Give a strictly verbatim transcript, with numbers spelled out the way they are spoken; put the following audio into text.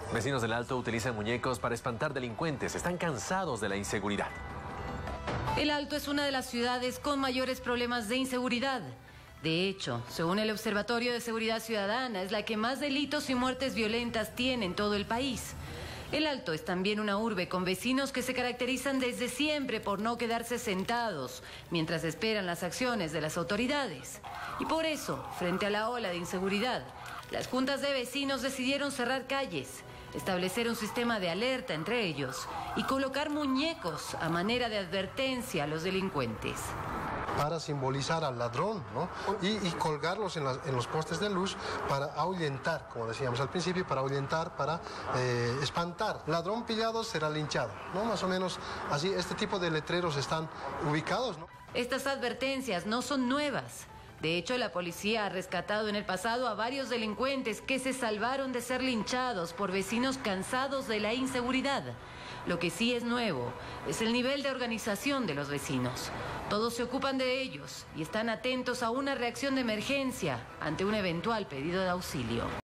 Vecinos del Alto utilizan muñecos para espantar delincuentes. Están cansados de la inseguridad. El Alto es una de las ciudades con mayores problemas de inseguridad. De hecho, según el Observatorio de Seguridad Ciudadana, es la que más delitos y muertes violentas tiene en todo el país. El Alto es también una urbe con vecinos que se caracterizan desde siempre por no quedarse sentados mientras esperan las acciones de las autoridades. Y por eso, frente a la ola de inseguridad, las juntas de vecinos decidieron cerrar calles, establecer un sistema de alerta entre ellos y colocar muñecos a manera de advertencia a los delincuentes. Para simbolizar al ladrón, ¿no? y, y colgarlos en, la, en los postes de luz para ahuyentar, como decíamos al principio, para ahuyentar, para eh, espantar. Ladrón pillado será linchado, ¿no? Más o menos así, este tipo de letreros están ubicados, ¿no? Estas advertencias no son nuevas. De hecho, la policía ha rescatado en el pasado a varios delincuentes que se salvaron de ser linchados por vecinos cansados de la inseguridad. Lo que sí es nuevo es el nivel de organización de los vecinos. Todos se ocupan de ellos y están atentos a una reacción de emergencia ante un eventual pedido de auxilio.